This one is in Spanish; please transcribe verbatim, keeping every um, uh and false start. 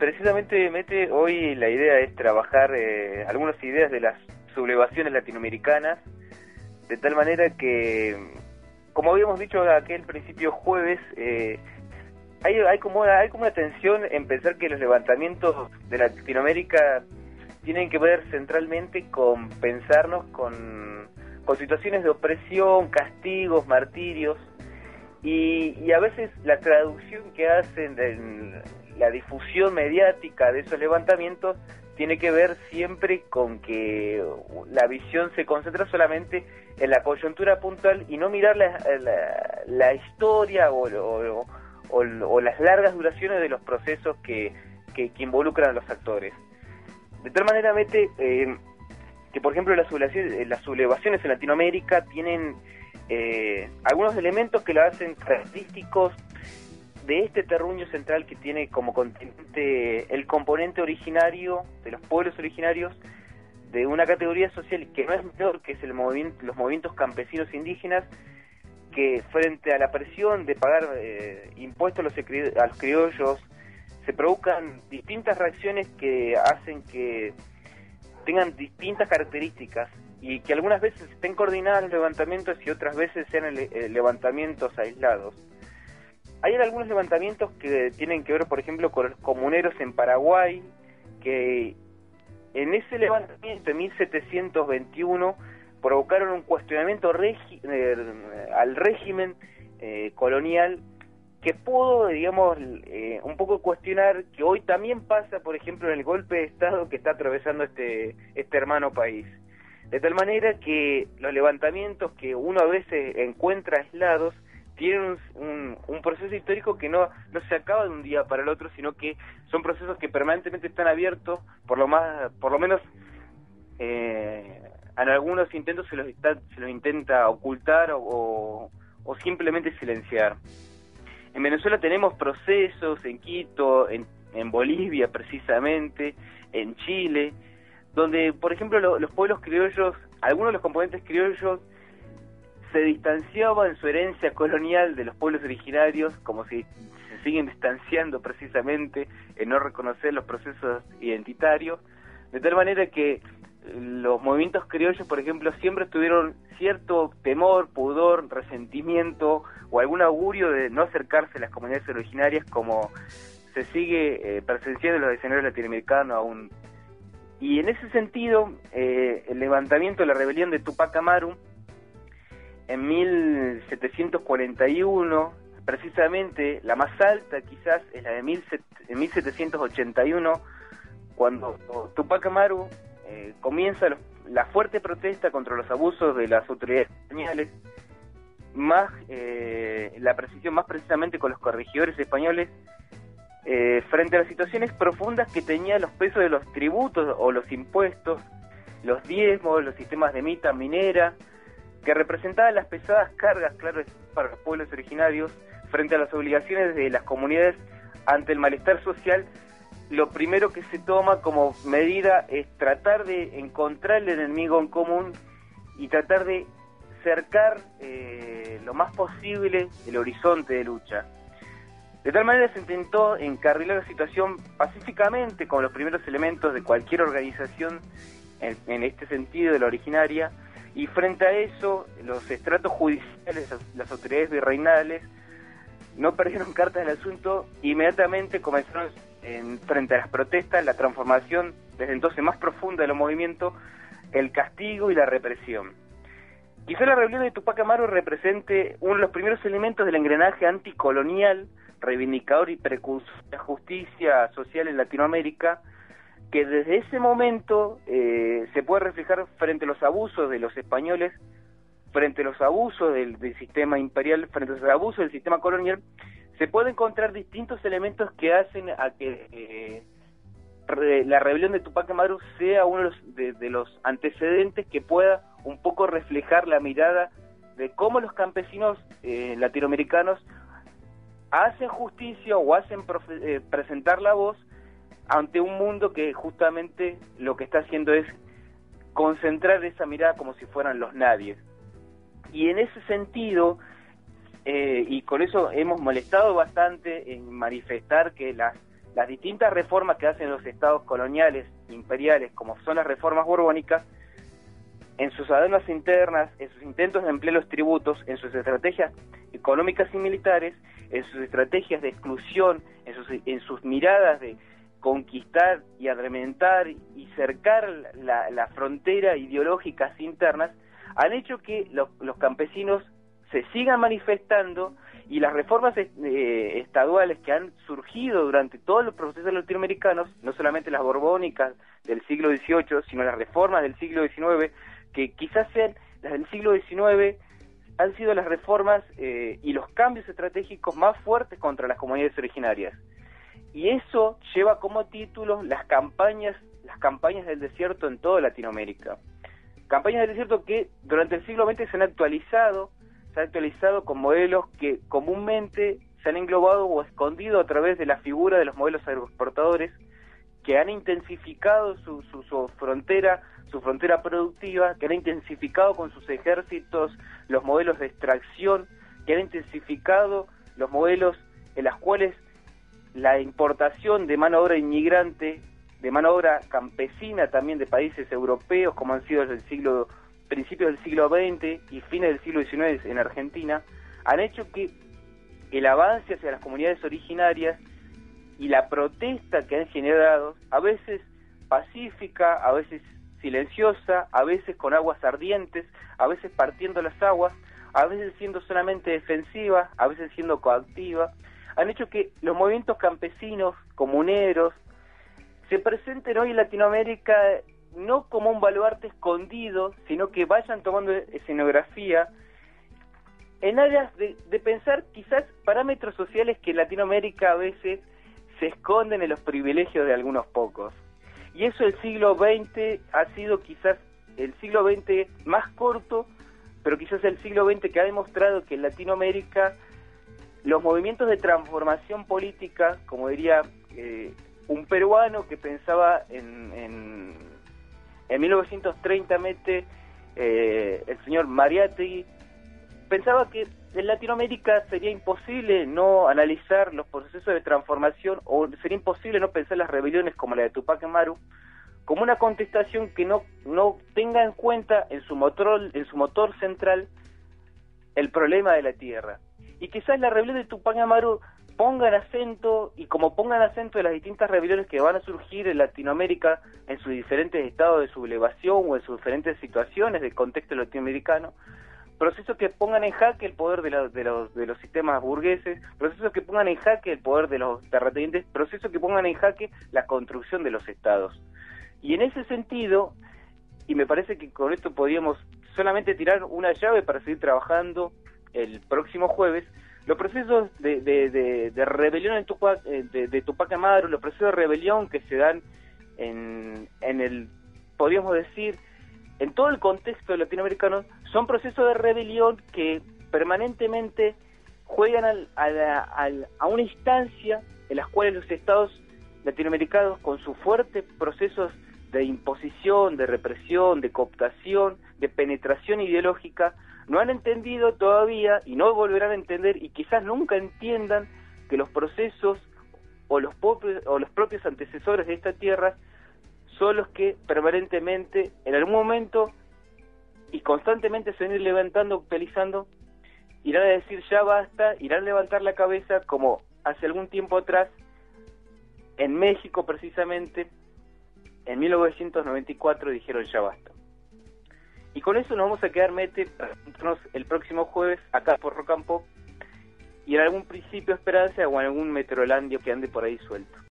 precisamente, Mete, hoy la idea es trabajar eh, algunas ideas de las sublevaciones latinoamericanas, de tal manera que, como habíamos dicho aquel principio jueves, eh, hay, hay, como una, hay como una tensión en pensar que los levantamientos de Latinoamérica tienen que ver centralmente con pensarnos con, con situaciones de opresión, castigos, martirios, y, y a veces la traducción que hacen en la difusión mediática de esos levantamientos tiene que ver siempre con que la visión se concentra solamente en la coyuntura puntual y no mirar la, la, la historia o, o, o, o las largas duraciones de los procesos que, que, que involucran a los actores. De tal manera, Mete, eh, que por ejemplo las sublevaciones, las sublevaciones en Latinoamérica tienen eh, algunos elementos que lo hacen característicos de este terruño central que tiene como continente el componente originario de los pueblos originarios de una categoría social que no es menor, que es el movimiento, los movimientos campesinos indígenas, que frente a la presión de pagar eh, impuestos a los, a los criollos, se provocan distintas reacciones que hacen que tengan distintas características y que algunas veces estén coordinadas los levantamientos y otras veces sean ele- eh, levantamientos aislados. Hay algunos levantamientos que tienen que ver, por ejemplo, con los comuneros en Paraguay, que en ese levantamiento de mil setecientos veintiuno provocaron un cuestionamiento regi eh, al régimen eh, colonial que pudo, digamos, eh, un poco cuestionar que hoy también pasa, por ejemplo, en el golpe de Estado que está atravesando este, este hermano país. De tal manera que los levantamientos que uno a veces encuentra aislados tienen un, un, un proceso histórico que no, no se acaba de un día para el otro, sino que son procesos que permanentemente están abiertos, por lo más, por lo menos eh, en algunos intentos se los, está, se los intenta ocultar o, o, o simplemente silenciar. En Venezuela tenemos procesos, en Quito, en, en Bolivia precisamente, en Chile, donde, por ejemplo, lo, los pueblos criollos, algunos de los componentes criollos, se distanciaban en su herencia colonial de los pueblos originarios, como si se siguen distanciando precisamente en no reconocer los procesos identitarios, de tal manera que los movimientos criollos, por ejemplo, siempre tuvieron cierto temor, pudor, resentimiento o algún augurio de no acercarse a las comunidades originarias, como se sigue eh, presenciando en los escenarios latinoamericanos aún. Y en ese sentido, eh, el levantamiento de la rebelión de Tupac Amaru en mil setecientos cuarenta y uno, precisamente la más alta quizás es la de mil setecientos ochenta y uno, cuando Tupac Amaru eh, comienza los, la fuerte protesta contra los abusos de las autoridades españolas, más eh, la precisión más precisamente con los corregidores españoles, eh, frente a las situaciones profundas que tenían los pesos de los tributos o los impuestos, los diezmos, los sistemas de mita minera, que representaban las pesadas cargas, claro, para los pueblos originarios, frente a las obligaciones de las comunidades ante el malestar social. Lo primero que se toma como medida es tratar de encontrar el enemigo en común y tratar de cercar eh, lo más posible el horizonte de lucha. De tal manera se intentó encarrilar la situación pacíficamente con los primeros elementos de cualquier organización en, en este sentido de la originaria, y frente a eso los estratos judiciales, las autoridades virreinales, no perdieron cartas en el asunto, inmediatamente comenzaron en, frente a las protestas, la transformación desde entonces más profunda de los movimientos, el castigo y la represión. Quizá la rebelión de Tupac Amaru represente uno de los primeros elementos del engranaje anticolonial, reivindicador y precursor de la justicia social en Latinoamérica, que desde ese momento eh, se puede reflejar frente a los abusos de los españoles, frente a los abusos del, del sistema imperial, frente a los abusos del sistema colonial. Se pueden encontrar distintos elementos que hacen a que eh, re, la rebelión de Tupac Amaru sea uno de los, de, de los antecedentes que pueda un poco reflejar la mirada de cómo los campesinos eh, latinoamericanos hacen justicia o hacen eh, presentar la voz ante un mundo que justamente lo que está haciendo es concentrar esa mirada como si fueran los nadies. Y en ese sentido, eh, y con eso hemos molestado bastante en manifestar que las las distintas reformas que hacen los estados coloniales, imperiales, como son las reformas borbónicas, en sus aduanas internas, en sus intentos de emplear los tributos, en sus estrategias económicas y militares, en sus estrategias de exclusión, en sus, en sus miradas de conquistar y agrementar y cercar la, la frontera ideológicas internas, han hecho que los, los campesinos se sigan manifestando, y las reformas eh, estaduales que han surgido durante todos los procesos latinoamericanos, no solamente las borbónicas del siglo dieciocho, sino las reformas del siglo diecinueve, que quizás sean las del siglo diecinueve, han sido las reformas eh, y los cambios estratégicos más fuertes contra las comunidades originarias. Y eso lleva como título las campañas, las campañas del desierto en toda Latinoamérica. Campañas del desierto que durante el siglo veinte se han actualizado, se han actualizado con modelos que comúnmente se han englobado o escondido a través de la figura de los modelos agroexportadores, que han intensificado su, su, su frontera, su frontera productiva, que han intensificado con sus ejércitos los modelos de extracción, que han intensificado los modelos en los cuales la importación de mano de obra inmigrante, de mano de obra campesina también de países europeos, como han sido desde el siglo, principios del siglo veinte y fines del siglo diecinueve en Argentina, han hecho que el avance hacia las comunidades originarias y la protesta que han generado, a veces pacífica, a veces silenciosa, a veces con aguas ardientes, a veces partiendo las aguas, a veces siendo solamente defensiva, a veces siendo coactiva, han hecho que los movimientos campesinos, comuneros, se presenten hoy en Latinoamérica no como un baluarte escondido, sino que vayan tomando escenografía en áreas de, de pensar quizás parámetros sociales que en Latinoamérica a veces se esconden en los privilegios de algunos pocos. Y eso el siglo veinte ha sido quizás el siglo veinte más corto, pero quizás el siglo veinte que ha demostrado que en Latinoamérica los movimientos de transformación política, como diría eh, un peruano que pensaba en, en, en mil novecientos treinta, mete eh, el señor Mariátegui, pensaba que en Latinoamérica sería imposible no analizar los procesos de transformación, o sería imposible no pensar las rebeliones como la de Tupac Amaru como una contestación que no, no tenga en cuenta en su motor, en su motor central el problema de la tierra. Y quizás la rebelión de Tupac Amaru pongan acento, y como pongan acento de las distintas rebeliones que van a surgir en Latinoamérica en sus diferentes estados de sublevación o en sus diferentes situaciones del contexto latinoamericano, procesos que pongan en jaque el poder de, la, de, los, de los sistemas burgueses, procesos que pongan en jaque el poder de los terratenientes, procesos que pongan en jaque la construcción de los estados. Y en ese sentido, y me parece que con esto podríamos solamente tirar una llave para seguir trabajando el próximo jueves, los procesos de, de, de, de rebelión en Tupac, de, de Tupac Amaru, los procesos de rebelión que se dan en, en el, podríamos decir, en todo el contexto latinoamericano, son procesos de rebelión que permanentemente juegan al, a, la, al, a una instancia en las cuales los estados latinoamericanos, con sus fuertes procesos de imposición, de represión, de cooptación, de penetración ideológica, no han entendido todavía y no volverán a entender, y quizás nunca entiendan, que los procesos o los propios, o los propios antecesores de esta tierra son los que permanentemente, en algún momento y constantemente se van a ir levantando, actualizando, irán a decir ya basta, irán a levantar la cabeza, como hace algún tiempo atrás en México precisamente, en mil novecientos noventa y cuatro dijeron ya basta. Y con eso nos vamos a quedar, Mete, para encontrarnos el próximo jueves acá por Rock and Pop, y en algún principio esperanza o en algún meteorolandio que ande por ahí suelto.